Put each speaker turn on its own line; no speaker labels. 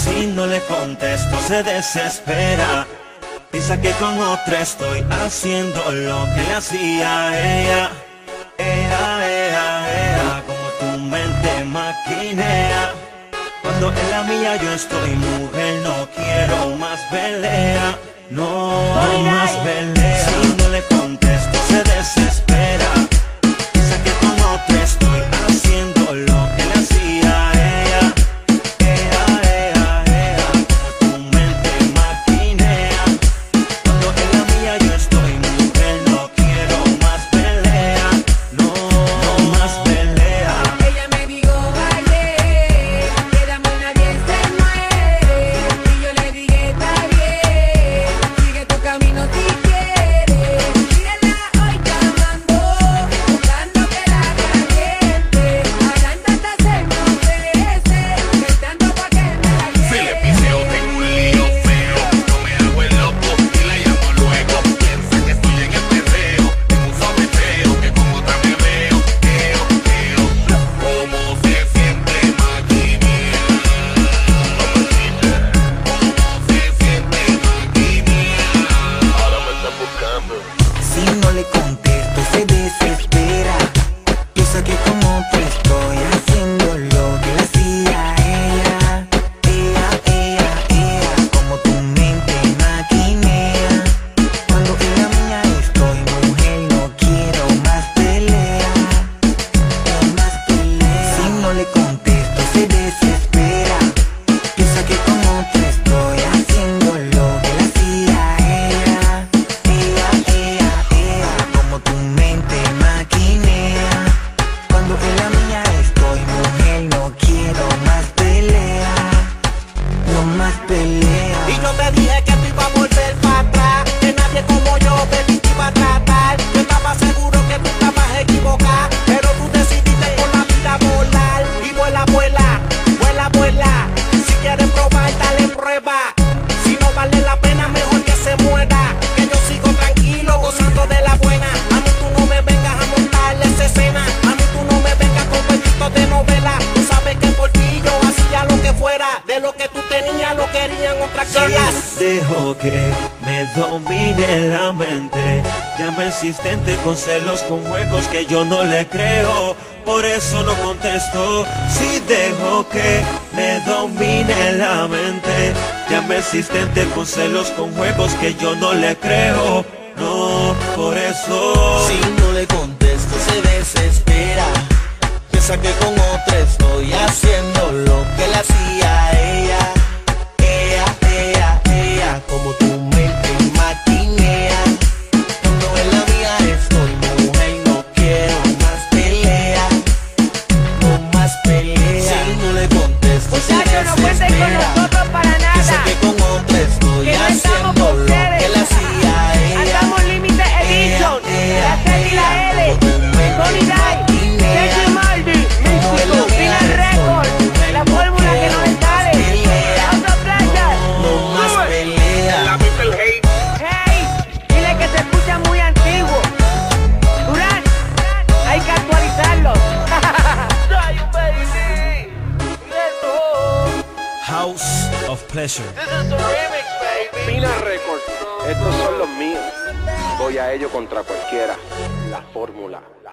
Si no le contesto se desespera, piensa que con otra estoy haciendo lo que le hacía a ella. Como tu mente maquinea, cuando en la mía yo estoy, mujer, no quiero más pelea. No más pelea. Si no le contesto se desespera, piensa que con otra estoy haciendo lo que le hacía a ella. Como tu mente maquinea, cuando en la mía yo estoy, mujer, no quiero más pelea. No más pelea.
Ella me dijo ayer que el amor nadie se muere, y yo le dije está bien, sigue tu camino si quieres. Síguela hoy llamando, buscando que la caliente, adelante hasta se me ofrece, gritando pa' que me la lleve.
Si le piseo tengo un lío feo, no me hago el loco y la llamo luego. Piensa que estoy en el perreo, en un sobeteo, que con otra me veo. ¿Cómo se siente maquinea? ¿Cómo se siente maquinea? Ahora me está buscando.
Si no le contesto se desespera, piensa que con otro estoy haciendo lo que le hacía a ella. Como tu mente maquinea, cuando en la mía estoy, mujer, no quiero más pelea. Si no le contesto se desespera, piensa que con otro estoy haciendo lo que le hacía a ella. Como tu mente maquinea, cuando en la mía estoy, mujer, no quiero más pelea. No más pelea.
Y yo te dije que tú ibas a volver para atrás, que nadie como yo de ti te iba a tratar. Yo estaba seguro que tú estabas equivocada, pero tú decidiste por la vida volar. Y vuela, vuela, vuela, vuela. Si quieres probar, dale prueba. Si no vale la pena, mejor que se muera. Que yo sigo tranquilo, gozando de la buena. A mí tú no me vengas a montarle esa escena. A mí tú no me vengas con cuentitos de novela. Tú sabes que por ti yo hacía lo que fuera. De lo que tú tenías lo querían otras girlas.
Dejo que me domine la mente, llama insistente con celos, con juegos que yo no le creo, por eso no contesto. Si dejo que me domine la mente, llama insistente con celos, con juegos que yo no le creo. No, por eso.
Si no le contesto se desespera, piensa que con otra estoy haciendo lo que le hacía a ella. Como tu mente maquinea, cuando en la mía estoy, mujer, no quiero más pelea. No más pelea. Si no le contesto se
Muchachos, no cuenten con
desespera,
nosotros para
piensa
nada,
que con otra estoy
que no estamos
haciendo
con
lo
ustedes.
que le hacía a ella.
Andamos Límite Edition, la T y la L, Tony Dai, Sergio Maldi, Pina Record, la fórmula que nos sale. Otra playa.
No más pelea.
La Mr. Hate.
Hey, dile que se escucha muy antiguo. Durán, hay que actualizarlo.
House of Pleasure.
Pina Records, estos son los míos. Voy a ello contra cualquiera. La fórmula.